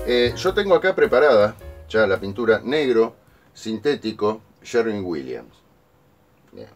Yo tengo acá preparada ya la pintura negro sintético Sherwin-Williams. Bien.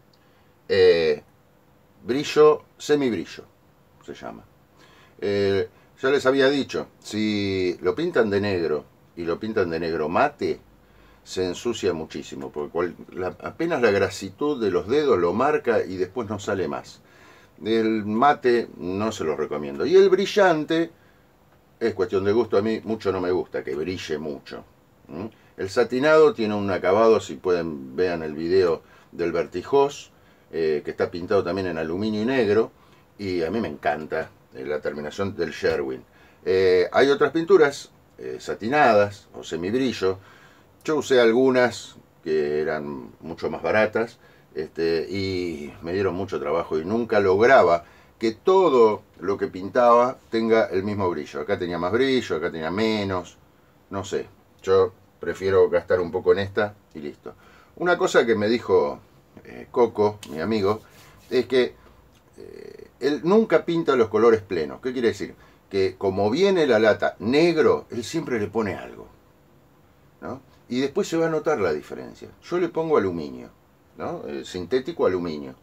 Brillo, semibrillo se llama. Yo les había dicho, si lo pintan de negro y lo pintan de negro mate, se ensucia muchísimo, porque apenas la grasitud de los dedos lo marca y después no sale más. El mate no se lo recomiendo. Y el brillante es cuestión de gusto, a mí mucho no me gusta que brille mucho. El satinado tiene un acabado, si pueden vean el video del Vertijós, que está pintado también en aluminio y negro, y a mí me encanta la terminación del Sherwin. Hay otras pinturas satinadas o semibrillo. Yo usé algunas que eran mucho más baratas, y me dieron mucho trabajo y nunca lograba que todo lo que pintaba tenga el mismo brillo. Acá tenía más brillo, acá tenía menos, no sé. Yo prefiero gastar un poco en esta y listo. Una cosa que me dijo Coco, mi amigo, es que él nunca pinta los colores plenos. ¿Qué quiere decir? Que como viene la lata negro, él siempre le pone algo, ¿no? Y después se va a notar la diferencia. Yo le pongo aluminio, ¿no? Sintético aluminio.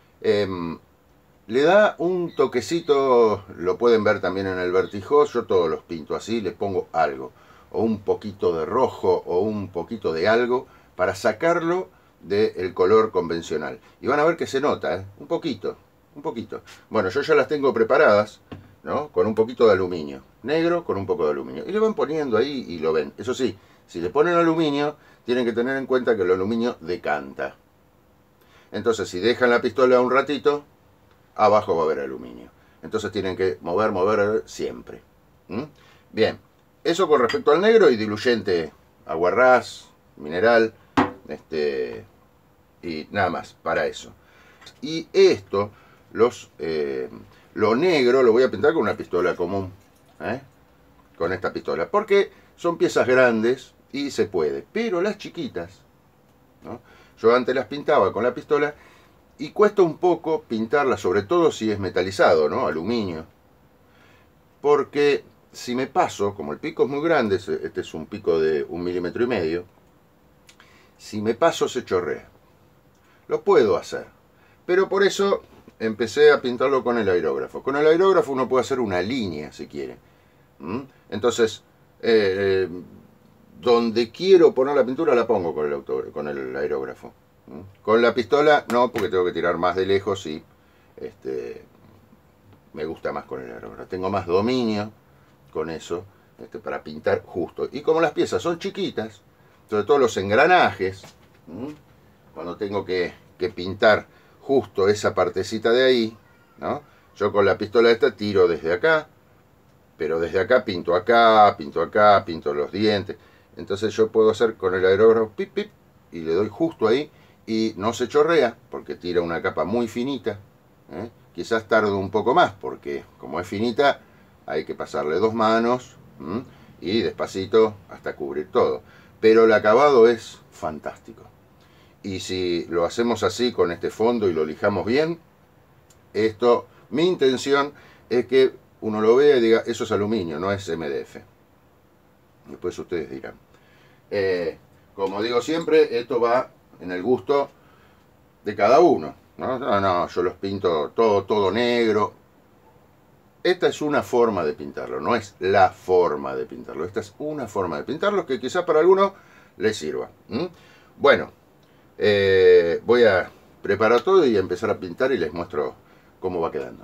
Le da un toquecito, lo pueden ver también en el Vertijós, yo todos los pinto así, le pongo algo, o un poquito de rojo, o un poquito de algo, para sacarlo del color convencional. Y van a ver que se nota, ¿eh? Un poquito, un poquito. Bueno, yo ya las tengo preparadas, ¿no? Con un poquito de aluminio, negro con un poco de aluminio. Y le van poniendo ahí y lo ven. Eso sí, si le ponen aluminio, tienen que tener en cuenta que el aluminio decanta. Entonces, si dejan la pistola un ratito, abajo va a haber aluminio. Entonces tienen que mover siempre. Bien, eso con respecto al negro y diluyente, aguarrás, mineral, y nada más, para eso. Y esto, lo negro lo voy a pintar con una pistola común, con esta pistola, porque son piezas grandes y se puede, pero las chiquitas, ¿no? Yo antes las pintaba con la pistola y cuesta un poco pintarla, sobre todo si es metalizado, ¿no? Aluminio. Porque si me paso, como el pico es muy grande, este es un pico de 1,5 milímetros, si me paso se chorrea. Lo puedo hacer. Pero por eso empecé a pintarlo con el aerógrafo. Con el aerógrafo uno puede hacer una línea si quiere. Entonces, donde quiero poner la pintura la pongo con el aerógrafo. Con la pistola no, porque tengo que tirar más de lejos y me gusta más con el aerógrafo. Tengo más dominio con eso para pintar justo. Y como las piezas son chiquitas, sobre todo los engranajes, cuando tengo que pintar justo esa partecita de ahí, ¿no? Yo con la pistola esta tiro desde acá, pero desde acá, pinto los dientes. Entonces yo puedo hacer con el aerógrafo pip, pip, y le doy justo ahí y no se chorrea porque tira una capa muy finita. Quizás tarde un poco más porque como es finita hay que pasarle 2 manos y despacito hasta cubrir todo. Pero el acabado es fantástico. Y si lo hacemos así con este fondo y lo lijamos bien, mi intención es que uno lo vea y diga, eso es aluminio, no es MDF. Después ustedes dirán. Como digo siempre, esto va en el gusto de cada uno. No, yo los pinto todo negro. Esta es una forma de pintarlo, no es la forma de pintarlo. Esta es una forma de pintarlo que quizás para algunos les sirva. Bueno, voy a preparar todo y a empezar a pintar y les muestro cómo va quedando.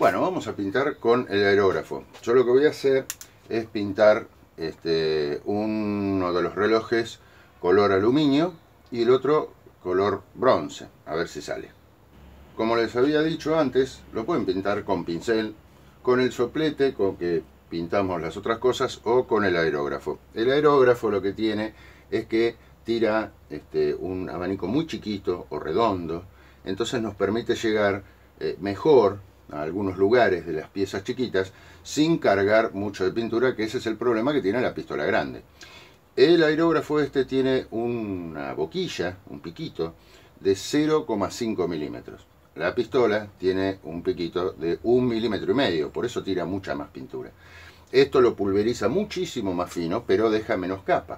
Bueno, vamos a pintar con el aerógrafo. Yo lo que voy a hacer es pintar uno de los relojes color aluminio y el otro color bronce, a ver si sale. Como les había dicho antes, lo pueden pintar con pincel, con el soplete con que pintamos las otras cosas o con el aerógrafo. El aerógrafo lo que tiene es que tira un abanico muy chiquito o redondo, entonces nos permite llegar mejor a algunos lugares de las piezas chiquitas sin cargar mucho de pintura, que ese es el problema que tiene la pistola grande. El aerógrafo tiene una boquilla, un piquito de 0,5 milímetros. La pistola tiene un piquito de 1,5 milímetros, por eso tira mucha más pintura. Esto lo pulveriza muchísimo más fino, pero deja menos capa.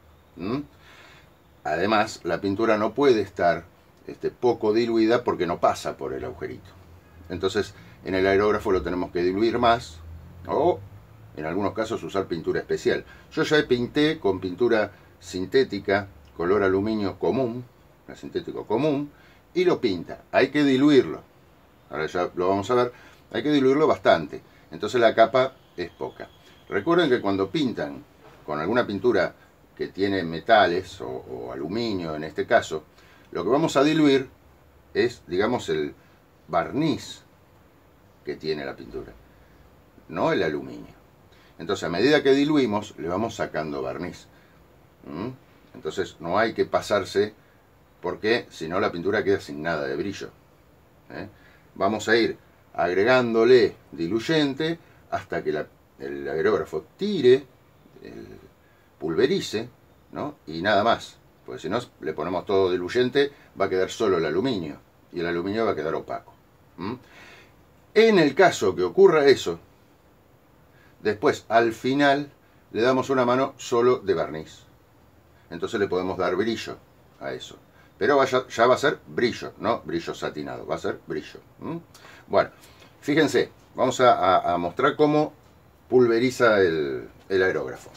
Además, la pintura no puede estar poco diluida porque no pasa por el agujerito. Entonces, en el aerógrafo lo tenemos que diluir más, o en algunos casos usar pintura especial. Yo ya pinté con pintura sintética, color aluminio común, sintético común, y lo pinta. Hay que diluirlo. Ahora ya lo vamos a ver. Hay que diluirlo bastante. Entonces la capa es poca. Recuerden que cuando pintan con alguna pintura que tiene metales o aluminio en este caso, lo que vamos a diluir es, digamos, el barniz que tiene la pintura, no el aluminio. Entonces, a medida que diluimos, le vamos sacando barniz. Entonces, no hay que pasarse, porque si no la pintura queda sin nada de brillo. Vamos a ir agregándole diluyente hasta que el aerógrafo tire, pulverice, ¿no? Y nada más. Porque si no, le ponemos todo diluyente, va a quedar solo el aluminio. Y el aluminio va a quedar opaco. En el caso que ocurra eso, después, al final, le damos una mano solo de barniz. Entonces le podemos dar brillo a eso. Pero ya va a ser brillo, no brillo satinado, va a ser brillo. Bueno, fíjense, vamos a mostrar cómo pulveriza el aerógrafo.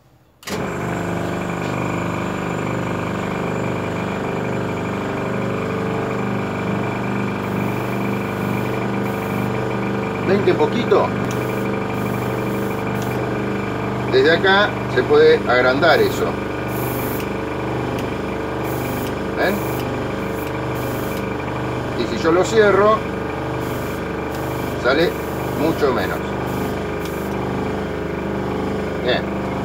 ¿Ven qué poquito? Desde acá se puede agrandar eso. ¿Ven? Y si yo lo cierro, sale mucho menos. Bien.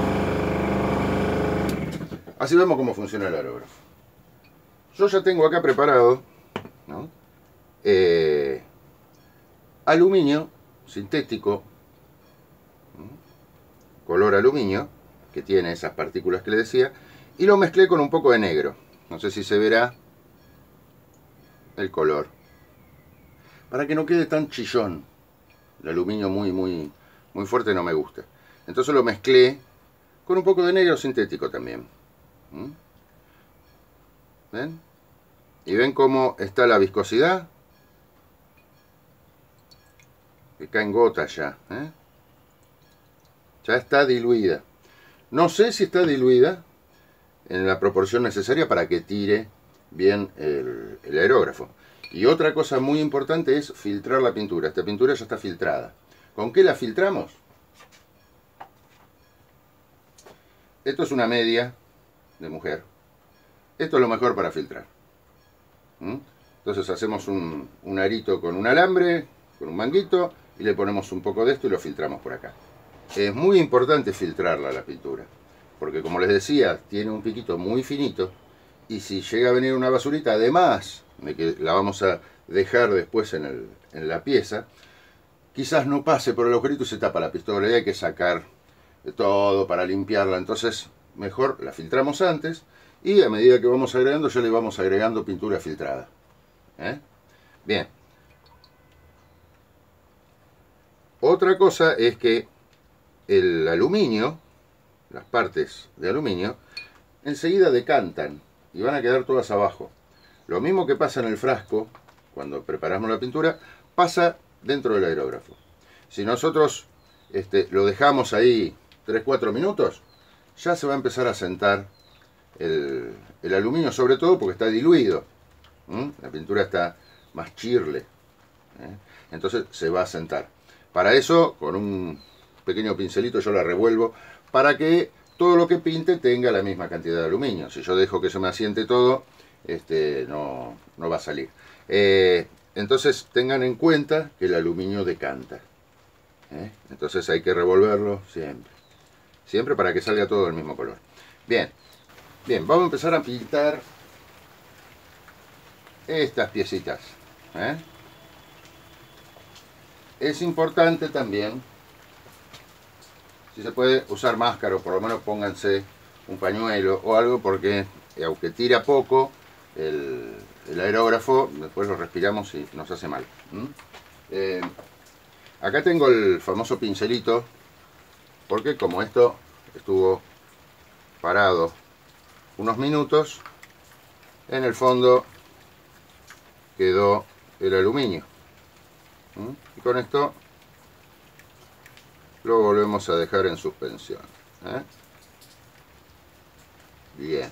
Así vemos cómo funciona el aerógrafo. Yo ya tengo acá preparado, ¿no? Aluminio sintético, color aluminio, que tiene esas partículas que le decía, y lo mezclé con un poco de negro. No sé si se verá el color, para que no quede tan chillón. El aluminio muy fuerte no me gusta. Entonces lo mezclé con un poco de negro sintético también. ¿Ven? Y ven cómo está la viscosidad, que caen gotas ya. Ya está diluida. No sé si está diluida en la proporción necesaria para que tire bien el aerógrafo. Y otra cosa muy importante es filtrar la pintura. Esta pintura ya está filtrada. ¿Con qué la filtramos? Esto es una media de mujer. Esto es lo mejor para filtrar. Entonces hacemos un arito con un alambre, con un manguito, y le ponemos un poco de esto y lo filtramos por acá. Es muy importante filtrarla la pintura, porque como les decía, tiene un piquito muy finito, y si llega a venir una basurita, además de que la vamos a dejar después en la pieza, quizás no pase por el agujerito y se tapa la pistola, y hay que sacar de todo para limpiarla. Entonces mejor la filtramos antes, y a medida que vamos agregando, ya le vamos agregando pintura filtrada. Bien. Otra cosa es que el aluminio, las partes de aluminio, enseguida decantan y van a quedar todas abajo. Lo mismo que pasa en el frasco, cuando preparamos la pintura, pasa dentro del aerógrafo. Si nosotros lo dejamos ahí 3-4 minutos, ya se va a empezar a sentar el aluminio, sobre todo porque está diluido. La pintura está más chirle. entonces se va a sentar. Para eso, con un pequeño pincelito yo la revuelvo para que todo lo que pinte tenga la misma cantidad de aluminio. Si yo dejo que se me asiente todo, no va a salir. Entonces tengan en cuenta que el aluminio decanta. Entonces hay que revolverlo siempre. Siempre para que salga todo del mismo color. Bien, bien, vamos a empezar a pintar estas piecitas. Es importante también, si se puede, usar máscara, o por lo menos pónganse un pañuelo o algo, porque aunque tira poco, el aerógrafo después lo respiramos y nos hace mal. Acá tengo el famoso pincelito, porque como esto estuvo parado unos minutos, en el fondo quedó el aluminio. Y con esto lo volvemos a dejar en suspensión. Bien.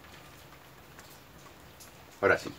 Ahora sí.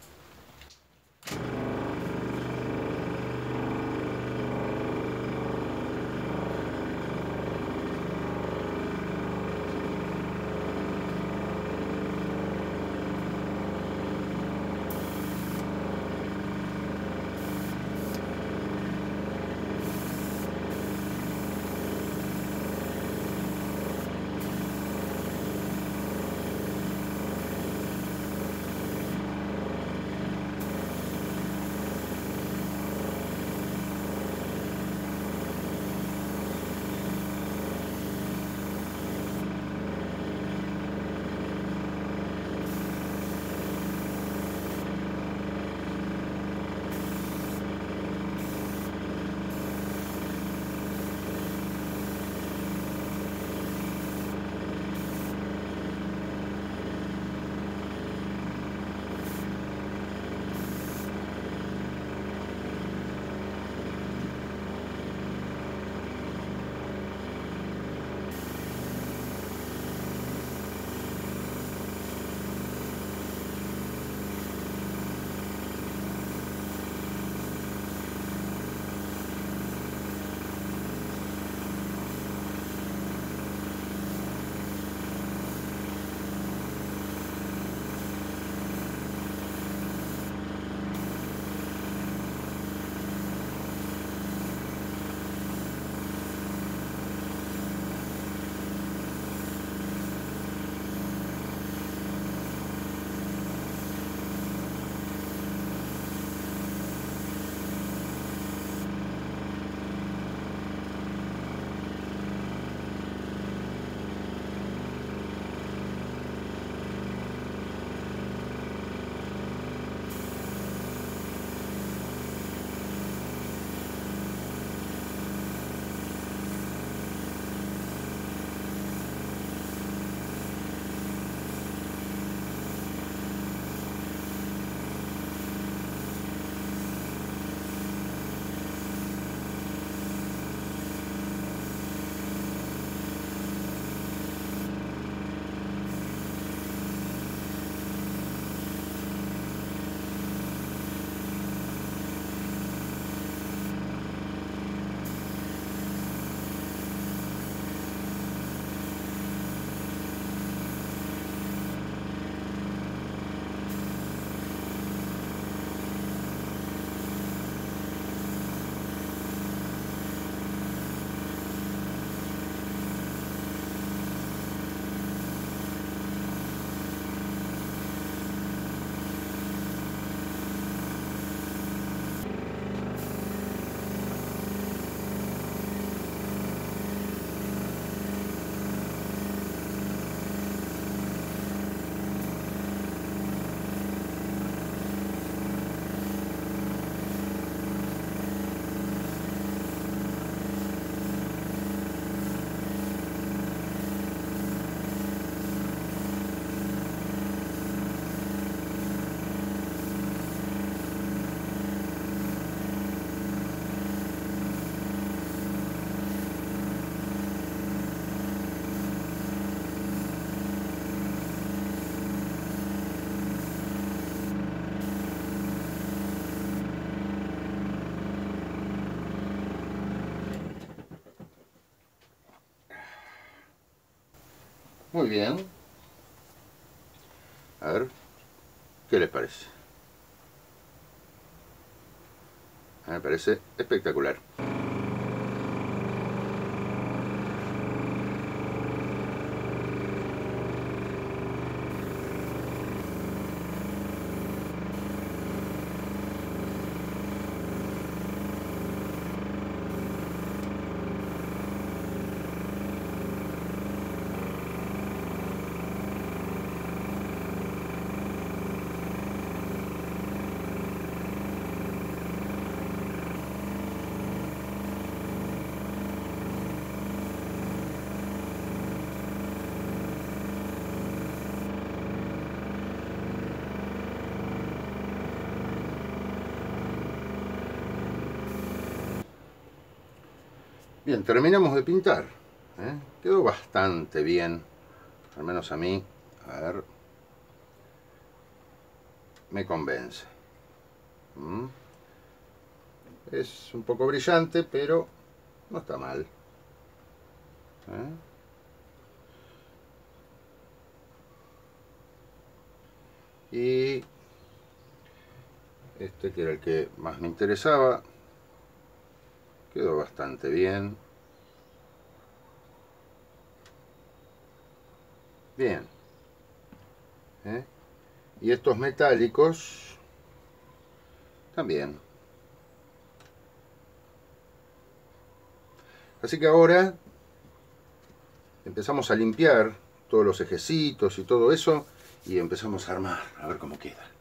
Muy bien. A ver, ¿qué les parece? Me parece espectacular. Bien, terminamos de pintar. Quedó bastante bien. Al menos a mí. A ver. Me convence. Es un poco brillante, pero no está mal. Y este, que era el que más me interesaba, quedó bastante bien. Bien. Y estos metálicos también. Así que ahora empezamos a limpiar todos los ejecitos y todo eso y empezamos a armar, a ver cómo queda.